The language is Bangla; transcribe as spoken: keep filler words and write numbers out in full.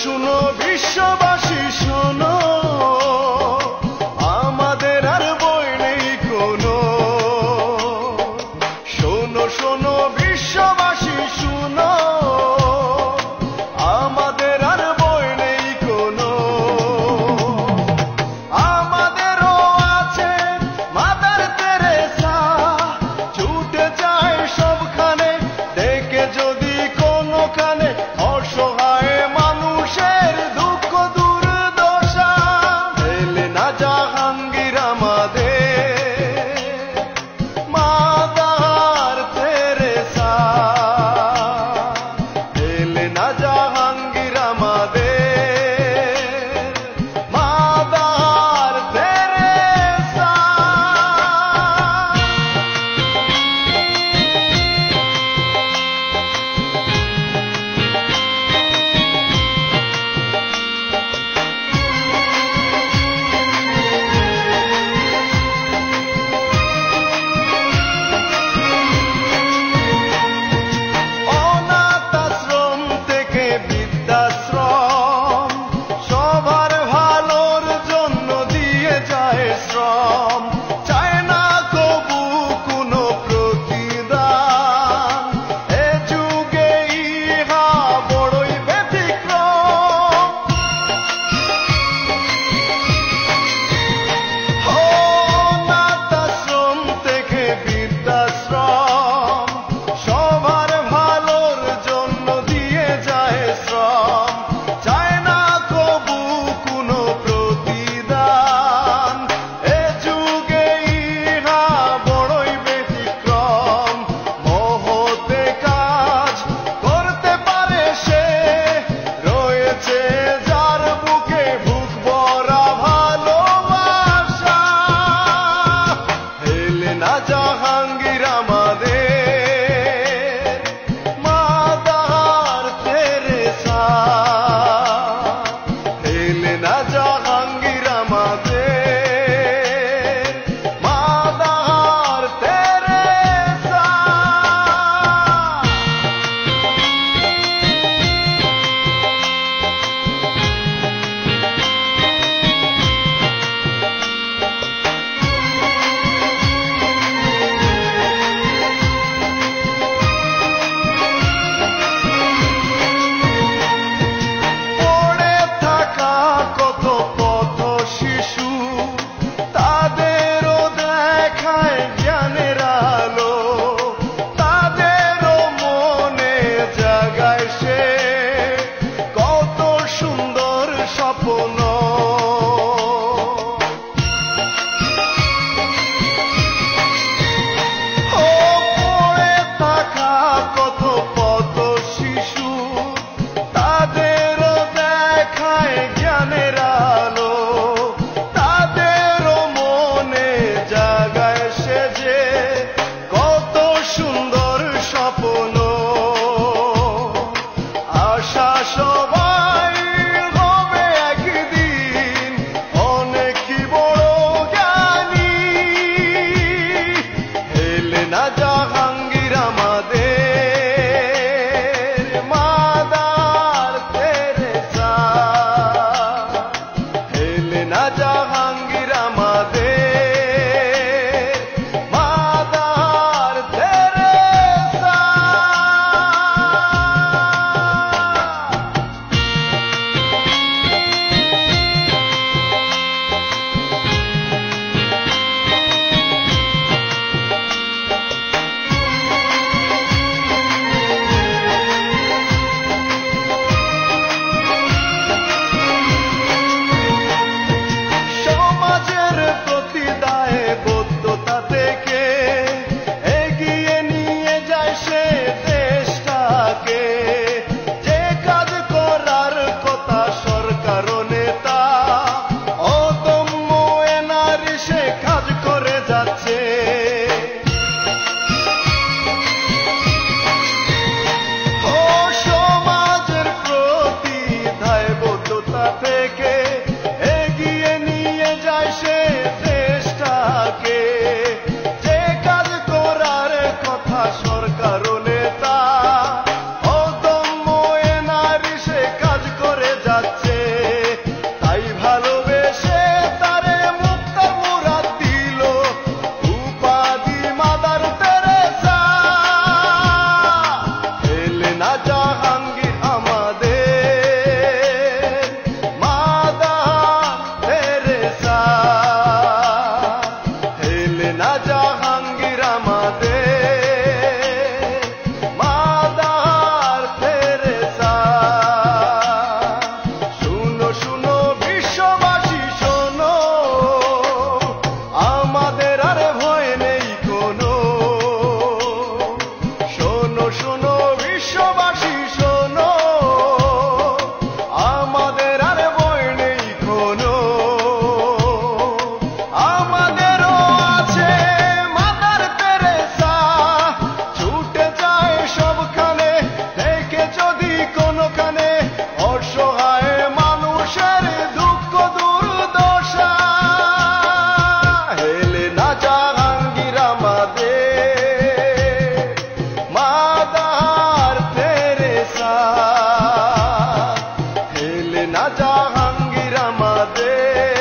শুনো বিশ্ববাসী শোনো, আমাদের আর বই নেই কোনো। শোনো শোনো বিশ্ববাসী শোনো, আমাদের আর বই নেই কোনো। আমাদেরও আছে মাদার তেরেসা, ছুটে যায় সবখানে, দেখে যদি কোনোখানে অসহায় মানুষের দুঃখ দুর্দশা। এলে না জাহাঙ্গীর আমাদের মাদার তেরেসা, এলে না জাহাঙ্গীর আমাদের মাদার তেরেসা। অনাথ আশ্রম থেকে বৃদ্ধাশ্রম, সবার ভালোর জন্য দিয়ে যায় শ্রম। চায় না কবু কোনো প্রতিদান, এ যুগে ইহা বড়ই ব্যতিক্রম। অনাথ আশ্রম থেকে বৃদ্ধাশ্রম, সবার ভালোর জন্য দিয়ে যায় শ্রম। চায় না কবু কোনো প্রতিদান, এ যুগে ইহা বড়ই ব্যতিক্রম। মহতে কাজ করতে পারে সে, রয়েছে যার বুকে বুক ভরা ভালোবাসা। এলে না জাহাঙ্গীর আমাদের মাদার তেরেসা, এলে না জাহাঙ্গীর আমাদের মাদার তেরেসা। পড়ে থাকা কত পথ শিশু, তাদেরও দেখায় জ্ঞানের আলো, তাদেরও মনে জাগায় সে কত সুন্দর স্বপ্ন। ও পড়ে থাকা কত পথ শিশু, তাদেরও দেখায় জ্ঞানের আলো, তাদেরও মনে জাগায় সে যে কত সুন্দর স্বপ্ন। আশা সবাই হবে একদিন অনেকই বড় জ্ঞানী। এলে না জাহাঙ্গীর আমাদের মাদার তেরেসা, এলে না জাহাঙ্গীর আমাদের মাদার তেরেসা। সমাজের প্রতি দায়বদ্ধতা থেকে এগিয়ে নিয়ে যায় সে দেশটাকে। যে কাজ করার কথা সরকার ও নেতা, অদম্য এ নারী সে কাজ করে যাচ্ছে। ও সমাজের প্রতি দায়বদ্ধতা থেকে এগিয়ে নিয়ে যায় সে দেশটাকে। যে কাজ করার কথা সরকার ও নেতা, অদম্য এ নারী সে কাজ করে যাচ্ছে। শোনো বিশ্ববাসী শোনো, আমাদের আর ভয় নেই কোনো। আমাদেরও আছে মাদার তেরেসা, ছুটে যায় সবখানে, দেখে যদি কোনোখানে অসহায় মানুষের দুঃখ দুর্দশা। হেলেনা জাহাঙ্গীর আমাদের মাদার তেরেসা, হেলেনা জাহাঙ্গীর আমাদের